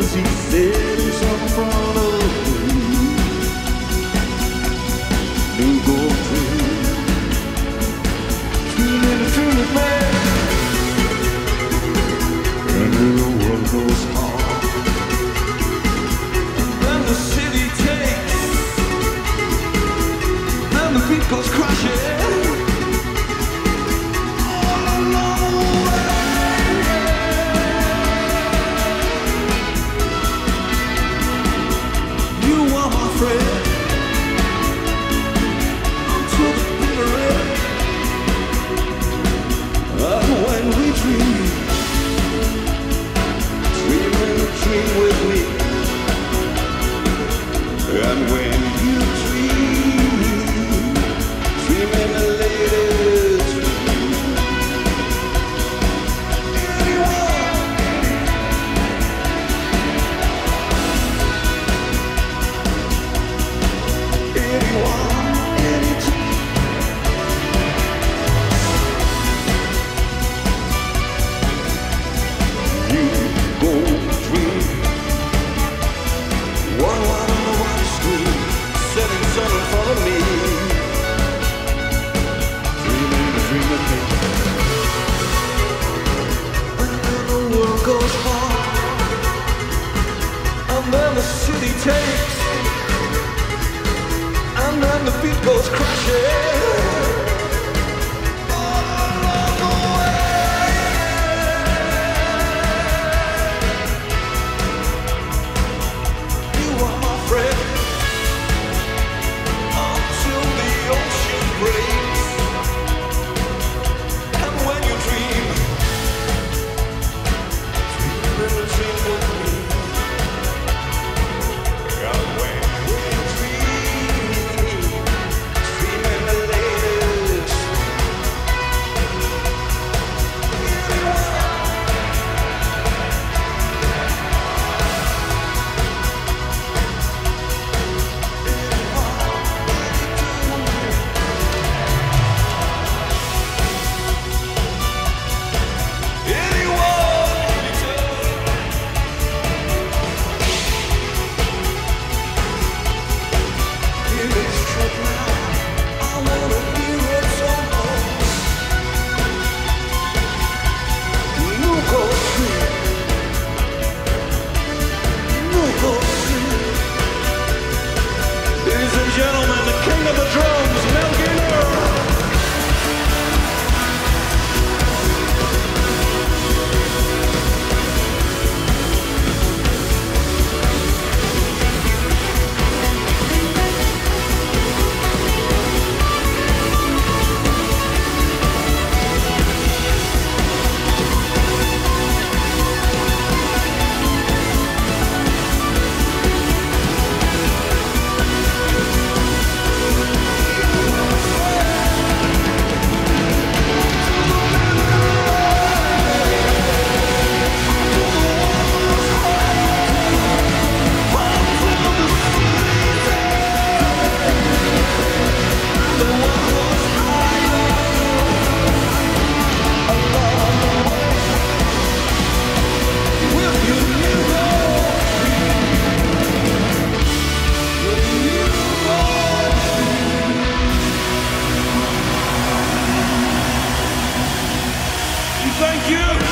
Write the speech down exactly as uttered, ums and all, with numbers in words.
see cities in front of me. New gold dream, dreaming a dream of man. And then the world goes on. Then the city takes, then the beat goes crashing. And when you dream, dream in the latest dream. Anyone, anyone, anytime. You go dream. One line on the widest street, setting sun in front of me. Dreaming a dream of me. And then the world goes on, and then the city takes, and then the beat goes crashing. Gentlemen, the king of the drums, Mel Gilmer. Thank you.